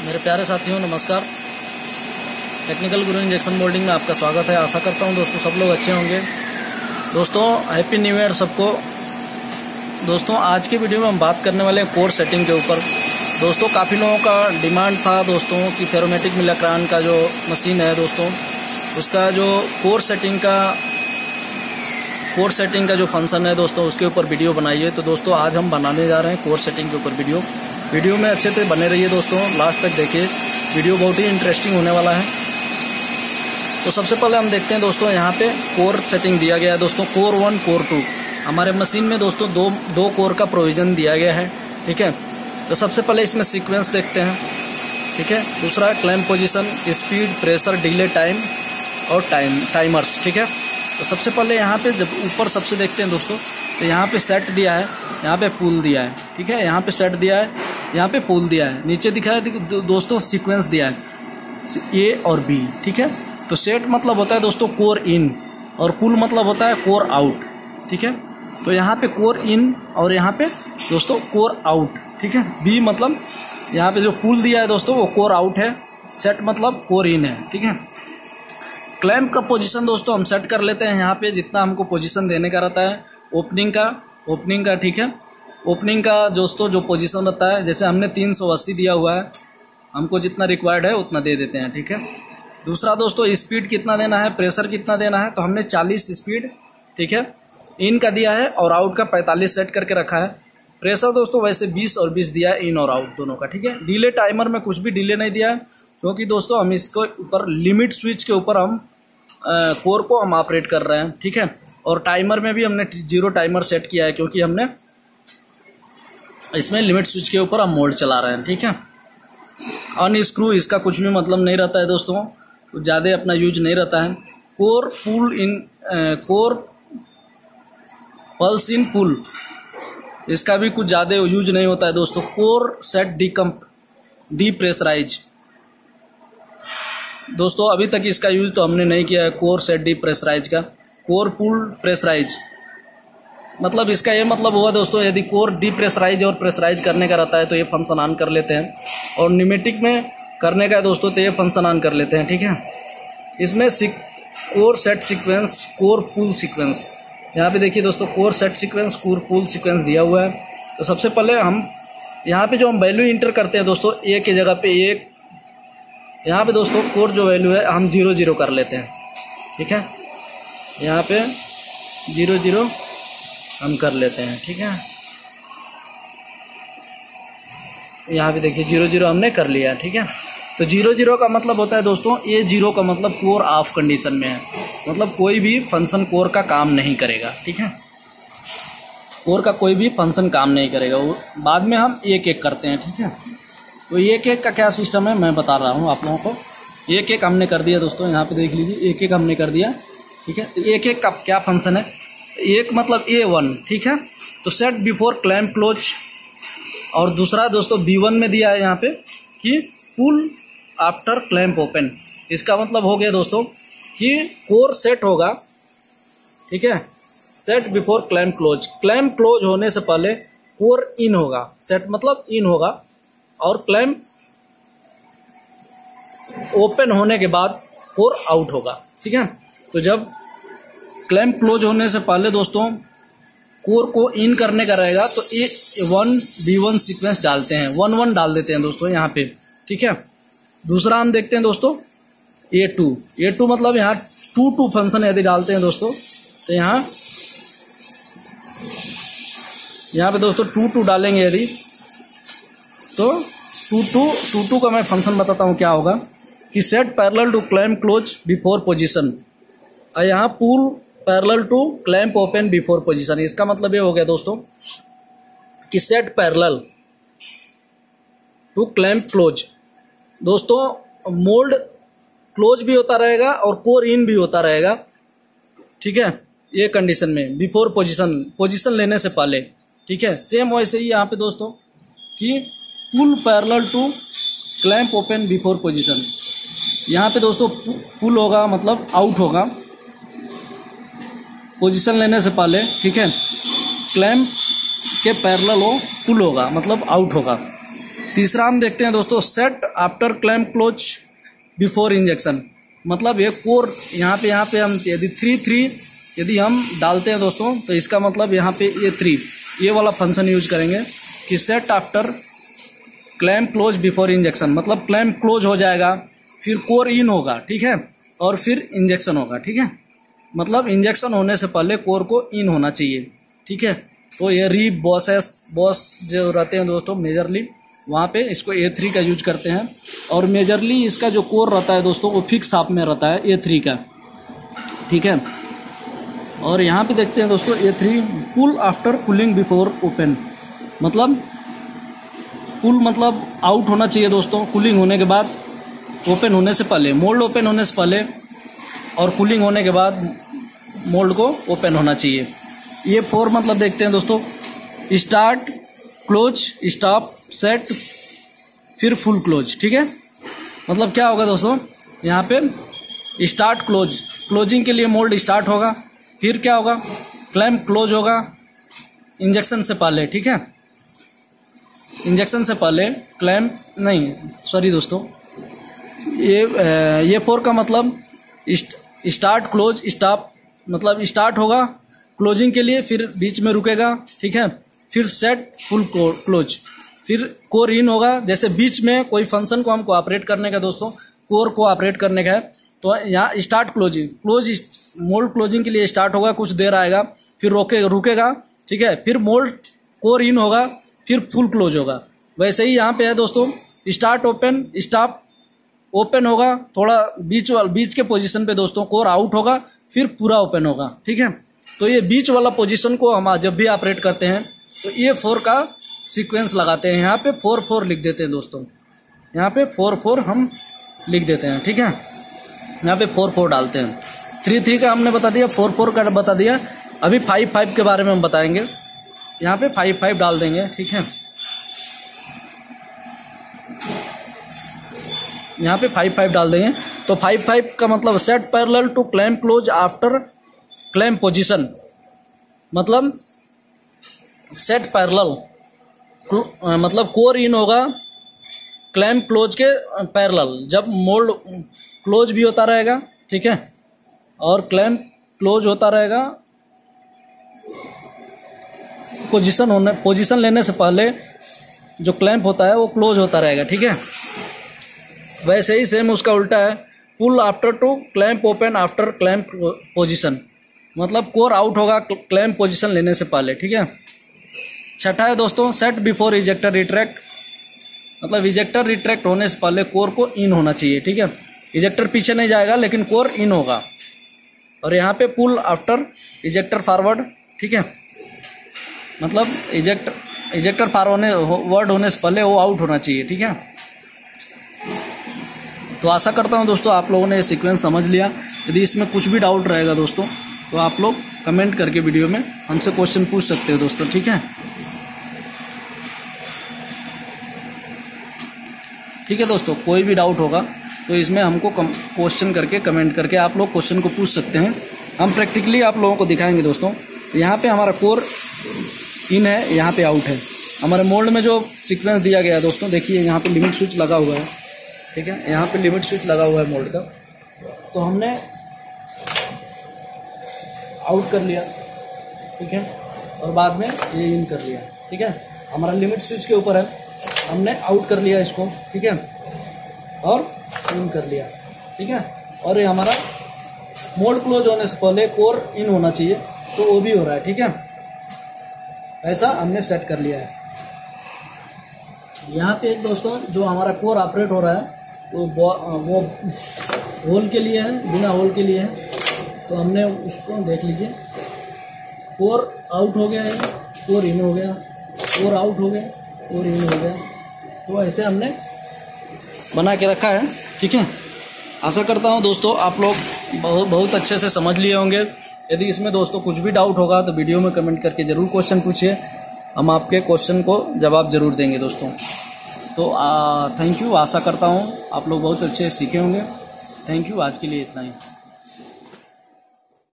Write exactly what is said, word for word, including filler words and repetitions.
मेरे प्यारे साथियों नमस्कार। टेक्निकल गुरु इंजेक्शन मोल्डिंग में आपका स्वागत है। आशा करता हूं दोस्तों सब लोग अच्छे होंगे। दोस्तों हैप्पी न्यू ईयर सबको। दोस्तों आज की वीडियो में हम बात करने वाले हैं कोर सेटिंग के ऊपर। दोस्तों काफ़ी लोगों का डिमांड था दोस्तों कि फेरोमेटिक मिलाक्रान का जो मशीन है दोस्तों, उसका जो कोर सेटिंग का कोर सेटिंग का जो फंक्शन है दोस्तों, उसके ऊपर वीडियो बनाइए। तो दोस्तों आज हम बनाने जा रहे हैं कोर सेटिंग के ऊपर वीडियो। वीडियो में अच्छे से बने रहिए दोस्तों, लास्ट तक देखिए, वीडियो बहुत ही इंटरेस्टिंग होने वाला है। तो सबसे पहले हम देखते हैं दोस्तों, यहाँ पे कोर सेटिंग दिया गया है दोस्तों, कोर वन कोर टू। हमारे मशीन में दोस्तों दो दो कोर का प्रोविजन दिया गया है, ठीक है। तो सबसे पहले इसमें सीक्वेंस देखते हैं, ठीक है। दूसरा clamp position, speed, pressure, delay time और टाइम टाइमर्स, ठीक है। तो सबसे पहले यहाँ पे जब ऊपर सबसे देखते हैं दोस्तों, तो यहाँ पे सेट दिया है, यहाँ पे पुल दिया है, ठीक है। यहाँ पे सेट दिया है, यहाँ पे पुल दिया है, नीचे दिखा है दोस्तों सीक्वेंस दिया है ए और बी, ठीक है। तो सेट मतलब होता है दोस्तों कोर इन और पुल मतलब होता है कोर आउट, ठीक है। तो यहाँ पे कोर इन और यहाँ पे दोस्तों कोर आउट, ठीक है। बी मतलब यहाँ पे जो पुल दिया है दोस्तों वो कोर आउट है, सेट मतलब कोर इन है, ठीक है। क्लैंप का पोजीशन दोस्तों हम सेट कर लेते हैं यहाँ पे, जितना हमको पोजीशन देने का रहता है ओपनिंग का ओपनिंग का ठीक है। ओपनिंग का दोस्तों जो पोजीशन रहता है, जैसे हमने तीन सौ अस्सी दिया हुआ है, हमको जितना रिक्वायर्ड है उतना दे देते हैं, ठीक है। दूसरा दोस्तों स्पीड कितना देना है, प्रेशर कितना देना है, तो हमने चालीस स्पीड, ठीक है, इन का दिया है और आउट का पैंतालीस सेट करके रखा है। प्रेशर दोस्तों वैसे बीस और बीस दिया है, इन और आउट दोनों का, ठीक है। डिले टाइमर में कुछ भी डिले नहीं दिया है, क्योंकि दोस्तों हम इसको ऊपर लिमिट स्विच के ऊपर हम आ, कोर को हम ऑपरेट कर रहे हैं, ठीक है। और टाइमर में भी हमने जीरो टाइमर सेट किया है, क्योंकि हमने इसमें लिमिट स्विच के ऊपर हम मोड चला रहे हैं, ठीक है। अनस्क्रू इसका कुछ भी मतलब नहीं रहता है दोस्तों, ज़्यादा अपना यूज नहीं रहता है। Core pull in core pulse in pull, इसका भी कुछ ज़्यादा यूज नहीं होता है दोस्तों। कोर सेट डीकम्प डीप्रेशराइज दोस्तों, अभी तक इसका यूज तो हमने नहीं किया है, कोर सेट डीप्रेशराइज का। कोर पुल प्रेशराइज मतलब इसका ये मतलब हुआ दोस्तों, यदि कोर डीप्रेशराइज और प्रेशराइज करने का रहता है तो ये फंक्शन ऑन कर लेते हैं, और न्यूमेटिक में करने का है दोस्तों तो ये फंक्शन ऑन कर लेते हैं, ठीक है। इसमें core set sequence, core pull sequence, यहाँ पे देखिए दोस्तों core set sequence, core pull sequence दिया हुआ है। तो सबसे पहले हम यहाँ पे जो हम वैल्यू इंटर करते हैं दोस्तों, ए के जगह पे एक, यहाँ पे दोस्तों कोर जो वैल्यू है हम जीरो जीरो कर लेते हैं, ठीक है। यहाँ पे जीरो जीरो हम कर लेते हैं, ठीक है। यहाँ पे देखिए जीरो जीरो हमने कर लिया, ठीक है। तो जीरो जीरो का मतलब होता है दोस्तों, ये जीरो का मतलब कोर ऑफ कंडीशन में है, मतलब कोई भी फंक्शन कोर का काम नहीं करेगा, ठीक है। कोर का कोई भी फंक्शन काम नहीं करेगा, वो बाद में हम एक एक करते हैं, ठीक है। तो एक एक का क्या सिस्टम है मैं बता रहा हूँ आप लोगों को। एक एक हमने कर दिया दोस्तों, यहाँ पे देख लीजिए, एक एक हमने कर दिया, ठीक है। तो एक एक का क्या फंक्शन है, एक मतलब ए वन, ठीक है। तो सेट बिफोर क्लैंप क्लोज, और दूसरा दोस्तों बी वन में दिया है यहाँ पे कि पुल आफ्टर क्लैंप ओपन। इसका मतलब हो गया दोस्तों कि कोर सेट होगा, ठीक है, set before clamp close. Clamp close होने से पहले कोर इन होगा, सेट मतलब इन होगा, और क्लैंप ओपन होने के बाद कोर आउट होगा, ठीक है। तो जब क्लैंप क्लोज होने से पहले दोस्तों कोर को इन करने का रहेगा तो A one B one sequence डालते हैं, वन वन डाल देते हैं दोस्तों यहाँ पे, ठीक है। दूसरा हम देखते हैं दोस्तों ए टू, ए टू मतलब यहाँ टू टू फंक्शन यदि डालते हैं दोस्तों, तो यहाँ यहाँ पे दोस्तों टू टू डालेंगे यदि, तो टू टू टू टू का मैं फंक्शन बताता हूँ क्या होगा कि set parallel to clamp close before position, और यहाँ pull parallel to clamp open before position. इसका मतलब ये हो गया दोस्तों कि set parallel to clamp close दोस्तों, मोल्ड क्लोज भी होता रहेगा और कोर इन भी होता रहेगा, ठीक है, ये कंडीशन में बिफोर पोजीशन, पोजीशन लेने से पहले, ठीक है। सेम वैसे ही यहाँ पे दोस्तों कि pull parallel to clamp open before position, यहाँ पे दोस्तों पुल होगा मतलब आउट होगा पोजीशन लेने से पहले, ठीक है। क्लैंप के पैरेलल हो पुल होगा मतलब आउट होगा। तीसरा हम देखते हैं दोस्तों, set after clamp close before injection. मतलब ये कोर यहाँ पे यहाँ पे हम यदि थ्री थ्री यदि हम डालते हैं दोस्तों, तो इसका मतलब यहाँ पे ये थ्री ये वाला फंक्शन यूज करेंगे कि set after clamp close before injection. मतलब क्लैंप क्लोज हो जाएगा, फिर कोर इन होगा, ठीक है, और फिर इंजेक्शन होगा, ठीक है। मतलब इंजेक्शन होने से पहले कोर को इन होना चाहिए, ठीक है। तो ये री बॉसेस बॉस जो रहते हैं दोस्तों मेजरली, वहाँ पे इसको ए थ्री का यूज करते हैं। और मेजरली इसका जो कोर रहता है दोस्तों वो फिक्स हाफ में रहता है ए थ्री का, ठीक है। और यहाँ पे देखते हैं दोस्तों A three pull after cooling before open. मतलब पुल मतलब आउट होना चाहिए दोस्तों कूलिंग होने के बाद, ओपन होने से पहले, मोल्ड ओपन होने से पहले और कूलिंग होने के बाद मोल्ड को ओपन होना चाहिए। ये फोर मतलब देखते हैं दोस्तों, स्टार्ट क्लोज स्टॉप सेट फिर फुल क्लोज, ठीक है। मतलब क्या होगा दोस्तों, यहाँ पे स्टार्ट क्लोज, क्लोजिंग के लिए मोल्ड स्टार्ट होगा, फिर क्या होगा क्लैंप क्लोज होगा इंजेक्शन से पहले, ठीक है। इंजेक्शन से पहले क्लैंप नहीं सॉरी दोस्तों, ये ये फोर का मतलब स्टार्ट क्लोज स्टॉप, मतलब स्टार्ट होगा क्लोजिंग के लिए, फिर बीच में रुकेगा, ठीक है, फिर सेट फुल क्लोज, फिर कोर इन होगा। जैसे बीच में कोई फंक्शन को हमको ऑपरेट करने का दोस्तों, कोर को ऑपरेट करने का है, तो यहाँ start closing, close mould closing के लिए स्टार्ट होगा, कुछ देर आएगा, फिर रोके रुकेगा, ठीक है, फिर मोल्ड कोर इन होगा, फिर फुल क्लोज होगा। वैसे ही यहाँ पे है दोस्तों, स्टार्ट ओपन स्टॉप, ओपन होगा थोड़ा बीच वाला बीच के पोजीशन पे दोस्तों, कोर आउट होगा, फिर पूरा ओपन होगा, ठीक है। तो ये बीच वाला पोजीशन को हम जब भी ऑपरेट करते हैं तो ये फोर का सीक्वेंस लगाते हैं। यहाँ पे फोर फोर लिख देते हैं दोस्तों, यहाँ पे फोर फोर हम लिख देते हैं, ठीक है। यहाँ पे फोर फोर डालते हैं, थ्री थ्री का हमने बता दिया, फोर फोर का बता दिया। अभी फाइव फाइव के बारे में हम बताएंगे, यहाँ पे फाइव फाइव डाल देंगे, ठीक है। यहाँ पे फाइव फाइव डाल देंगे, तो फाइव फाइव का मतलब set parallel to clamp close after clamp position. मतलब सेट पैरेलल मतलब कोर इन होगा क्लैंप क्लोज के पैरेलल, जब मोल्ड क्लोज भी होता रहेगा, ठीक है, और क्लैंप क्लोज होता रहेगा पोजीशन होने पोजीशन लेने से पहले जो क्लैंप होता है वो क्लोज होता रहेगा, ठीक है। वैसे ही सेम उसका उल्टा है, pull after to clamp open after clamp position. मतलब कोर आउट होगा क्लैंप पोजीशन लेने से पहले, ठीक है। छठा है दोस्तों, सेट बिफोर इजेक्टर रिट्रैक्ट। मतलब इजेक्टर रिट्रैक्ट होने से पहले कोर को इन होना चाहिए, ठीक है। इजेक्टर पीछे नहीं जाएगा लेकिन कोर इन होगा। और यहाँ पे पुल आफ्टर इजेक्टर फॉरवर्ड, ठीक है। मतलब इजेक्टर इजेक्टर फॉरवर्ड होने से पहले वो आउट होना चाहिए, ठीक है। तो आशा करता हूँ दोस्तों आप लोगों ने ये सीक्वेंस समझ लिया। यदि इसमें कुछ भी डाउट रहेगा दोस्तों तो आप लोग कमेंट करके वीडियो में हमसे क्वेश्चन पूछ सकते हो दोस्तों, ठीक है। ठीक है दोस्तों, कोई भी डाउट होगा तो इसमें हमको क्वेश्चन करके कमेंट करके आप लोग क्वेश्चन को पूछ सकते हैं। हम प्रैक्टिकली आप लोगों को दिखाएंगे दोस्तों। यहाँ पे हमारा कोर इन है, यहाँ पे आउट है। हमारे मोल्ड में जो सीक्वेंस दिया गया है दोस्तों, देखिए यहाँ पे लिमिट स्विच लगा हुआ है, ठीक है। यहाँ पे लिमिट स्विच लगा हुआ है मोल्ड का, तो हमने आउट कर लिया, ठीक है, और बाद में ये इन कर लिया, ठीक है। हमारा लिमिट स्विच के ऊपर है, हमने आउट कर लिया इसको, ठीक है, और इन कर लिया, ठीक है। और ये हमारा मोल्ड क्लोज होने से पहले कोर इन होना चाहिए, तो वो भी हो रहा है, ठीक है। ऐसा हमने सेट कर लिया है। यहाँ पे एक दोस्तों जो हमारा कोर ऑपरेट हो रहा है तो वो, वो होल के लिए है, बिना होल के लिए है। तो हमने उसको देख लीजिए, कोर आउट हो गया है, कोर इन हो गया, कोर आउट हो गया, कोर इन हो गया। तो ऐसे हमने बना के रखा है, ठीक है। आशा करता हूँ दोस्तों आप लोग बहुत बहुत अच्छे से समझ लिए होंगे। यदि इसमें दोस्तों कुछ भी डाउट होगा तो वीडियो में कमेंट करके ज़रूर क्वेश्चन पूछिए, हम आपके क्वेश्चन को जवाब ज़रूर देंगे दोस्तों। तो थैंक यू, आशा करता हूँ आप लोग बहुत अच्छे सीखे होंगे। थैंक यू, आज के लिए इतना ही।